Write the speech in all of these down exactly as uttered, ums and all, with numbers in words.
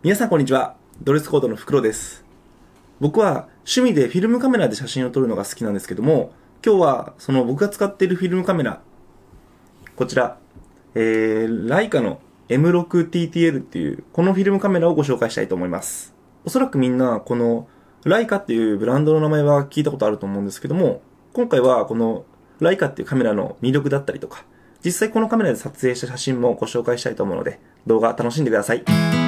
皆さんこんにちは。ドレスコードのフクロウです。僕は趣味でフィルムカメラで写真を撮るのが好きなんですけども、今日はその僕が使っているフィルムカメラ、こちら、えー、ライカの エムシックスティーティーエル っていうこのフィルムカメラをご紹介したいと思います。おそらくみんなこのライカっていうブランドの名前は聞いたことあると思うんですけども、今回はこのライカっていうカメラの魅力だったりとか、実際このカメラで撮影した写真もご紹介したいと思うので、動画楽しんでください。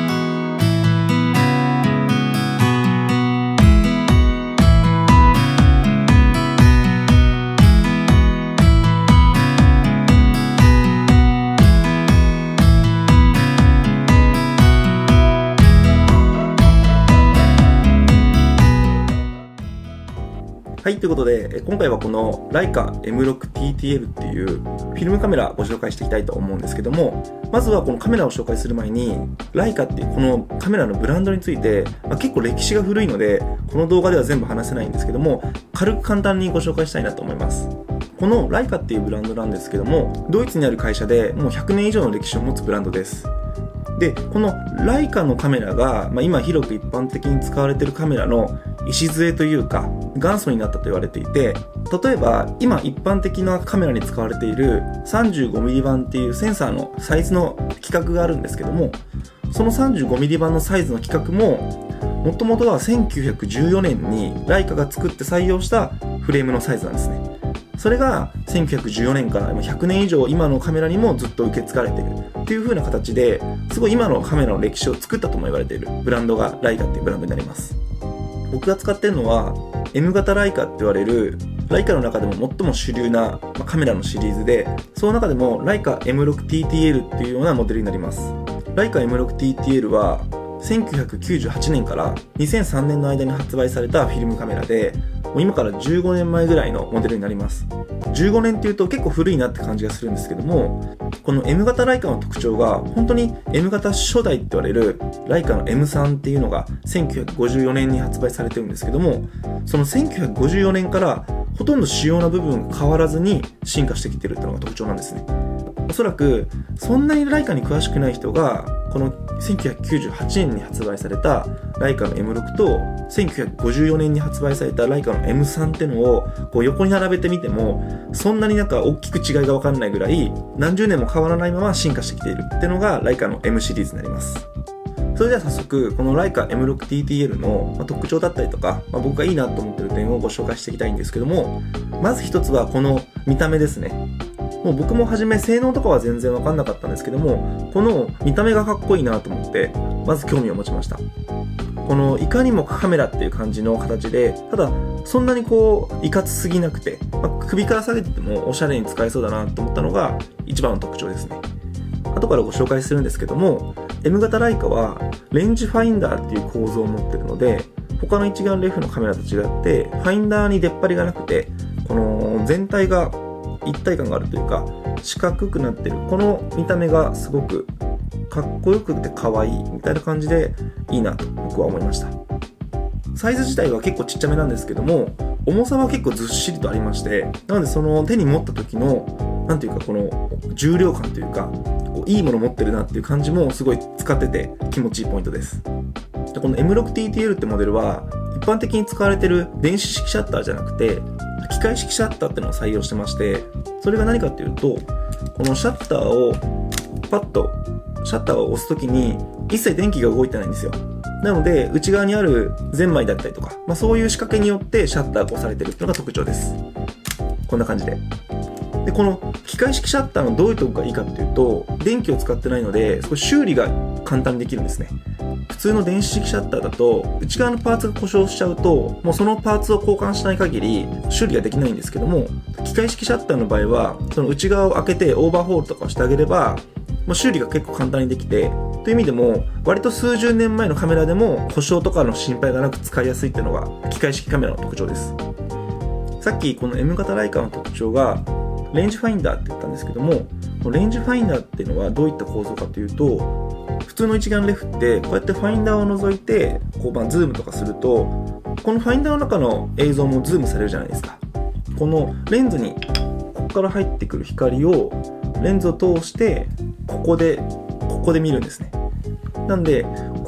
はい、ということで、今回はこのライカ エムシックスティーティーエル っていうフィルムカメラをご紹介していきたいと思うんですけども、まずはこのカメラを紹介する前に、ライカっていうこのカメラのブランドについて、まあ、結構歴史が古いので、この動画では全部話せないんですけども、軽く簡単にご紹介したいなと思います。このライカっていうブランドなんですけども、ドイツにある会社でもうひゃくねん以上の歴史を持つブランドです。で、このライカのカメラが、まあ、今広く一般的に使われているカメラの礎というか元祖になったと言われていて、例えば今一般的なカメラに使われている さんじゅうごミリ 版っていうセンサーのサイズの規格があるんですけども、その さんじゅうごミリ 版のサイズの規格ももともとはせんきゅうひゃくじゅうよねんにライカが作って採用したフレームのサイズなんですね。それがせんきゅうひゃくじゅうよねんからひゃくねん以上今のカメラにもずっと受け継がれているっていう風な形で、すごい今のカメラの歴史を作ったとも言われているブランドがライカっていうブランドになります。僕が使っているのは エム 型ライカって言われるライカの中でも最も主流なカメラのシリーズで、その中でもライカ エムシックスティーティーエル っていうようなモデルになります。ライカ エムシックスティーティーエル はせんきゅうひゃくきゅうじゅうはちねんからにせんさんねんの間に発売されたフィルムカメラで、もう今からじゅうごねんまえぐらいのモデルになります。じゅうごねんっていうと結構古いなって感じがするんですけども、この M 型ライカの特徴が本当に M 型初代って言われるライカの エムスリー っていうのがせんきゅうひゃくごじゅうよねんに発売されてるんですけども、そのせんきゅうひゃくごじゅうよねんからほとんど主要な部分が変わらずに進化してきてるっていうのが特徴なんですね。おそらくそんなにライカに詳しくない人がこのせんきゅうひゃくきゅうじゅうはちねんに発売されたライカの エムシックス とせんきゅうひゃくごじゅうよねんに発売されたライカの エムスリー っていうのをこう横に並べてみても、そんなになんか大きく違いが分かんないぐらい何十年も変わらないまま進化してきているっていうのがライカの M シリーズになります。それでは早速このライカ エムシックスティーティーエル の特徴だったりとか、まあ、僕がいいなと思ってる点をご紹介していきたいんですけども、まず一つはこの見た目ですね。もう僕も初め性能とかは全然分かんなかったんですけども、この見た目がかっこいいなと思ってまず興味を持ちました。このいかにもカメラっていう感じの形で、ただそんなにこういかつすぎなくて、まあ、首から下げててもおしゃれに使えそうだなと思ったのが一番の特徴ですね。後からご紹介するんですけども、 M 型ライカはレンジファインダーっていう構造を持ってるので、他の一眼レフのカメラと違ってファインダーに出っ張りがなくて、この全体が一体感があるというか四角くなってるこの見た目がすごくかっこよくて可愛いみたいな感じでいいなと僕は思いました。サイズ自体は結構ちっちゃめなんですけども、重さは結構ずっしりとありまして、なのでその手に持った時のなんていうかこの重量感というか、こういいもの持ってるなっていう感じもすごい使ってて気持ちいいポイントです。でこの エムシックスティーティーエル ってモデルは一般的に使われている電子式シャッターじゃなくて機械式シャッターっていうのを採用してまして、それが何かっていうと、このシャッターをパッとシャッターを押すときに一切電気が動いてないんですよ。なので内側にあるゼンマイだったりとか、まあ、そういう仕掛けによってシャッターが押されてるっていうのが特徴です。こんな感じで。でこの機械式シャッターのどういうとこがいいかっていうと、電気を使ってないのでそこ修理が簡単にできるんですね。普通の電子式シャッターだと内側のパーツが故障しちゃうと、もうそのパーツを交換しない限り修理ができないんですけども、機械式シャッターの場合はその内側を開けてオーバーホールとかをしてあげれば、もう修理が結構簡単にできて、という意味でも割と数十年前のカメラでも故障とかの心配がなく使いやすいっていうのが機械式カメラの特徴です。さっきこの M 型ライカの特徴がレンジファインダーって言ったんですけども、レンジファインダーっていうのはどういった構造かというと、普通の一眼レフってこうやってファインダーを除いてこうまあズームとかすると、このファインダーの中の映像もズームされるじゃないですか。このレンズにここから入ってくる光をレンズを通してここでここで見るんですね。なんでこ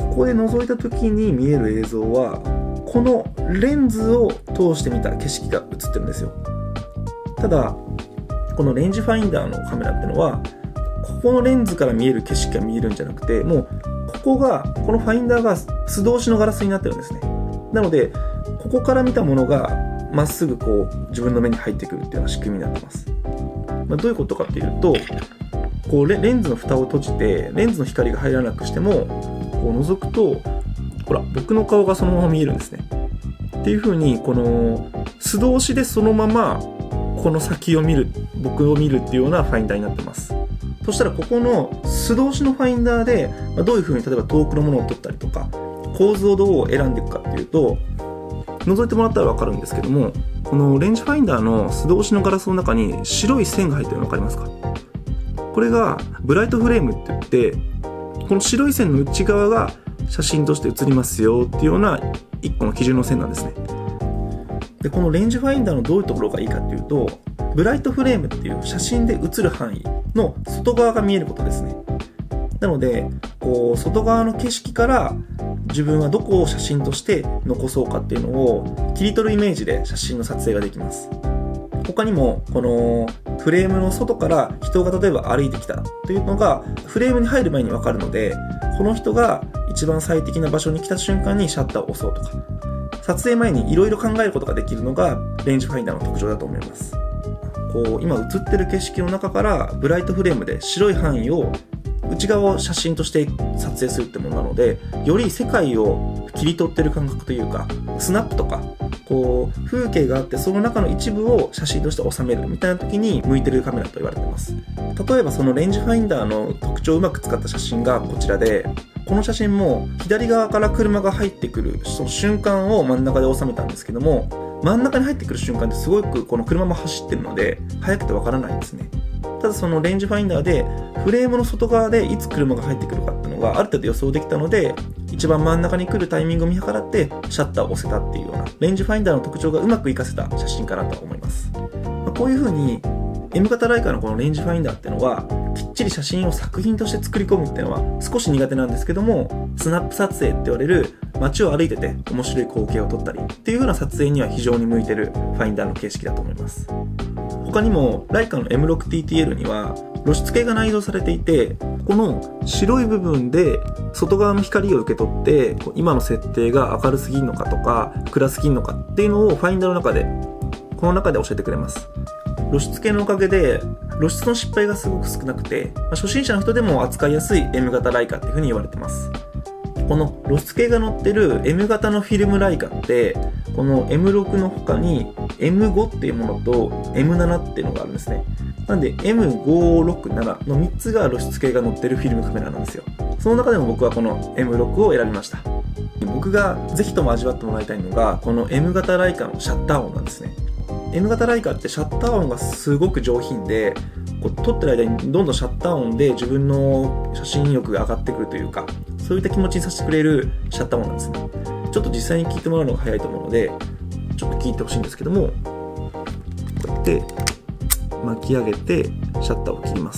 こで覗いた時に見える映像はこのレンズを通して見た景色が映ってるんですよ。ただこのレンジファインダーのカメラってのはここのレンズから見える景色が見えるんじゃなくて、もうここがこのファインダーが素通しのガラスになってるんですね。なのでここから見たものがまっすぐこう自分の目に入ってくるっていうような仕組みになってます。まあ、どういうことかっていうと、こう レ, レンズの蓋を閉じてレンズの光が入らなくしてもこう覗くとほら僕の顔がそのまま見えるんですね。っていう風にこの素通しでそのままこの先を見る、僕を見るっていうようなファインダーになってます。そしたらここの素通しのファインダーでどういう風に例えば遠くのものを撮ったりとか構図をどう選んでいくかっていうと、覗いてもらったら分かるんですけども、このレンジファインダーの素通しのガラスの中に白い線が入ってるの分かりますか？これがブライトフレームって言って、この白い線の内側が写真として写りますよっていうような一個の基準の線なんですね。でこのレンジファインダーのどういうところがいいかっていうと、ブライトフレームっていう写真で写る範囲の外側が見えることですね。なのでこう外側の景色から自分はどこを写真として残そうかっていうのを切り取るイメージで写真の撮影ができます。他にもこのフレームの外から人が例えば歩いてきたというのがフレームに入る前に分かるので、この人が一番最適な場所に来た瞬間にシャッターを押そうとか、撮影前にいろいろ考えることができるのがレンジファインダーの特徴だと思います。こう今映ってる景色の中からブライトフレームで白い範囲を内側を写真として撮影するってものなので、より世界を切り取ってる感覚というか、スナップとかこう風景があってその中の一部を写真として収めるみたいな時に向いてるカメラと言われてます。例えばそのレンジファインダーの特徴をうまく使った写真がこちらで、この写真も左側から車が入ってくるその瞬間を真ん中で収めたんですけども、真ん中に入ってくる瞬間ってすごくこの車も走ってるので速くてわからないんですね。ただそのレンジファインダーでフレームの外側でいつ車が入ってくるかっていうのがある程度予想できたので、一番真ん中に来るタイミングを見計らってシャッターを押せたっていうようなレンジファインダーの特徴がうまく活かせた写真かなと思います。こういう風に M 型ライカのこのレンジファインダーっていうのはきっちり写真を作品として作り込むっていうのは少し苦手なんですけども、スナップ撮影って言われる街を歩いてて面白い光景を撮ったりっていう風な撮影には非常に向いてるファインダーの形式だと思います。他にもライカの エムシックスティーティーエル には露出系が内蔵されていて、この白い部分で外側の光を受け取って今の設定が明るすぎんのかとか暗すぎんのかっていうのをファインダーの中でこの中で教えてくれます。露出系のおかげで露出の失敗がすごく少なくて、初心者の人でも扱いやすい M 型ライカっていう風に言われてます。この露出系が載ってる M 型のフィルムライカってこの エムシックス の他に エムファイブ っていうものと エムセブン っていうのがあるんですね。なんで エムごひゃくろくじゅうなな のみっつが露出系が載ってるフィルムカメラなんですよ。その中でも僕はこの エムシックス を選びました。僕がぜひとも味わってもらいたいのがこの M 型ライカのシャッター音なんですね。M 型ライカってシャッター音がすごく上品で、こう撮ってる間にどんどんシャッター音で自分の写真欲が上がってくるというか、そういった気持ちにさせてくれるシャッター音なんですね。ちょっと実際に聞いてもらうのが早いと思うのでちょっと聞いてほしいんですけども、こうやって巻き上げてシャッターを切ります。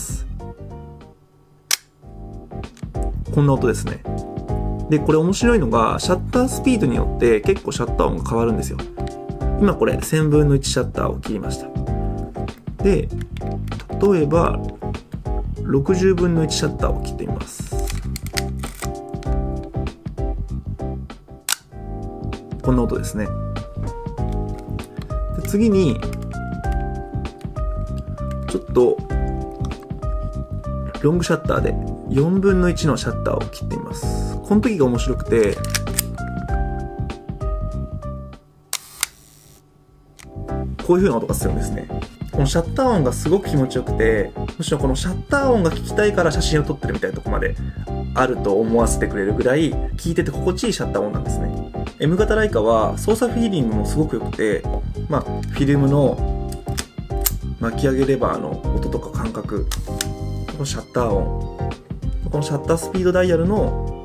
こんな音ですね。でこれ面白いのがシャッタースピードによって結構シャッター音が変わるんですよ。今これせんぶんのいちシャッターを切りました。で例えばろくじゅうぶんのいちシャッターを切ってみます。こんな音ですね。で次にちょっとロングシャッターでよんぶんのいちのシャッターを切ってみます。この時が面白くて、こういう風な音がするんですね。このシャッター音がすごく気持ちよくて、むしろこのシャッター音が聞きたいから写真を撮ってるみたいなところまであると思わせてくれるぐらい聞いてて心地いいシャッター音なんですね。M 型ライカは操作フィーリングもすごく良くて、まあ、フィルムの巻き上げレバーの音とか感覚、このシャッター音、このシャッタースピードダイヤルの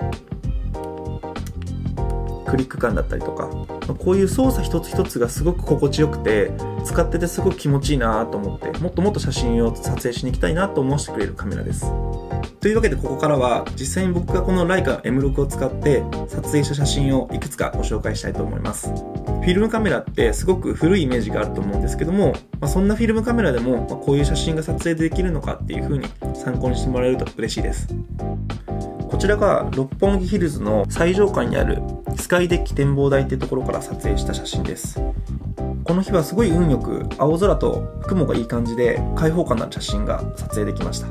クリック感だったりとか、こういう操作一つ一つがすごく心地よくて使っててすごく気持ちいいなと思って、もっともっと写真を撮影しに行きたいなと思わせてくれるカメラです。 というわけでここからは実際に僕がこのライカ エムろく を使って撮影した写真をいくつかご紹介したいと思います。フィルムカメラってすごく古いイメージがあると思うんですけども、まあ、そんなフィルムカメラでもこういう写真が撮影できるのかっていう風に参考にしてもらえると嬉しいです。こちらが六本木ヒルズの最上階にあるスカイデッキ展望台っていうところから撮影した写真です。この日はすごい運よく青空と雲がいい感じで開放感のある写真が撮影できました。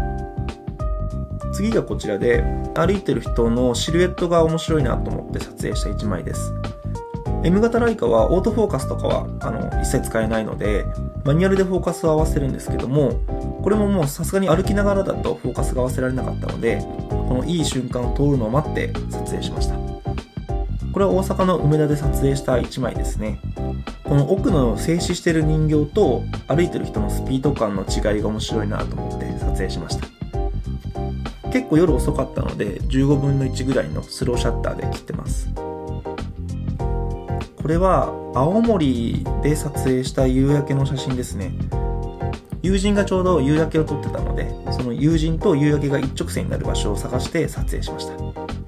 次がこちらで、歩いてる人のシルエットが面白いなと思って撮影したいちまいです。エム 型ライカはオートフォーカスとかはあの一切使えないので、マニュアルでフォーカスを合わせるんですけども、これももうさすがに歩きながらだとフォーカスが合わせられなかったので、このいい瞬間を通るのを待って撮影しました。これは大阪の梅田で撮影したいちまいですね。この奥の静止してる人形と歩いてる人のスピード感の違いが面白いなと思って撮影しました。結構夜遅かったのでじゅうごぶんのいちぐらいのスローシャッターで切ってます。これは青森で撮影した夕焼けの写真ですね。友人がちょうど夕焼けを撮ってたので、その友人と夕焼けが一直線になる場所を探して撮影しました。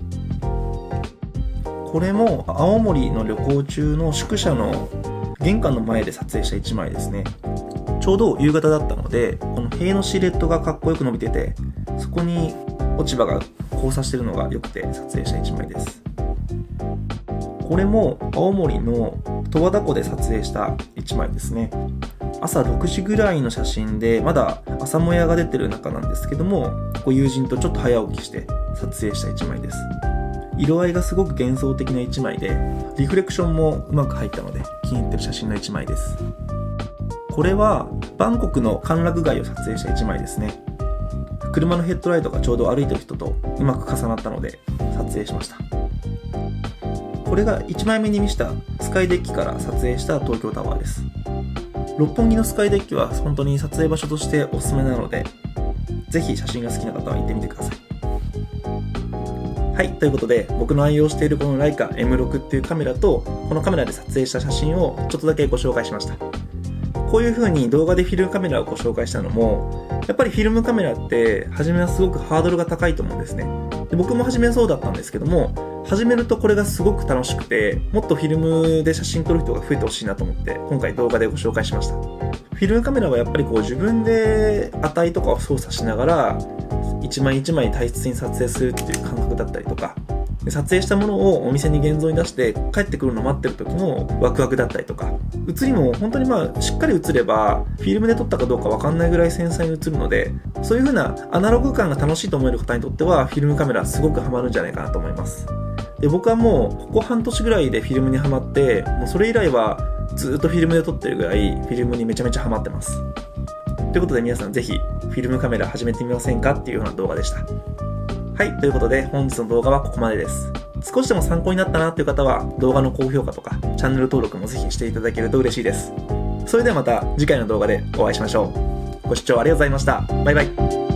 これも青森の旅行中の宿舎の玄関の前で撮影したいちまいですね。ちょうど夕方だったので、この塀のシルエットがかっこよく伸びてて、そこに落ち葉が交差してるのが良くて撮影したいちまいです。これも青森の十和田湖で撮影したいちまいですね。朝ろくじぐらいの写真で、まだ朝もやが出てる中なんですけども、ご友人とちょっと早起きして撮影したいちまいです。色合いがすごく幻想的ないちまいで、リフレクションもうまく入ったので気に入ってる写真のいちまいです。これはバンコクの歓楽街を撮影したいちまいですね。車のヘッドライトがちょうど歩いてる人とうまく重なったので撮影しました。これがいちまいめに見したスカイデッキから撮影した東京タワーです。六本木のスカイデッキは本当に撮影場所としておすすめなので、ぜひ写真が好きな方は行ってみてください。はい、ということで僕の愛用しているこのライカ エムろく っていうカメラとこのカメラで撮影した写真をちょっとだけご紹介しました。こういう風に動画でフィルムカメラをご紹介したのも、やっぱりフィルムカメラって初めはすごくハードルが高いと思うんですね。で僕も初めはそうだったんですけども、始めるとこれがすごく楽しくて、もっとフィルムで写真撮る人が増えてほしいなと思って今回動画でご紹介しました。フィルムカメラはやっぱりこう自分で値とかを操作しながら一枚一枚大切に撮影するっていう感覚だったりとか、撮影したものをお店に現像に出して帰ってくるのを待ってる時のワクワクだったりとか、写りも本当にまあしっかり写ればフィルムで撮ったかどうか分かんないぐらい繊細に写るので、そういう風なアナログ感が楽しいと思える方にとってはフィルムカメラすごくハマるんじゃないかなと思います。で僕はもうここ半年ぐらいでフィルムにハマって、もうそれ以来はずっとフィルムで撮ってるぐらいフィルムにめちゃめちゃハマってます。ということで皆さんぜひフィルムカメラ始めてみませんかっていうような動画でした。はい、ということで本日の動画はここまでです。少しでも参考になったなという方は動画の高評価とかチャンネル登録もぜひしていただけると嬉しいです。それではまた次回の動画でお会いしましょう。ご視聴ありがとうございました。バイバイ。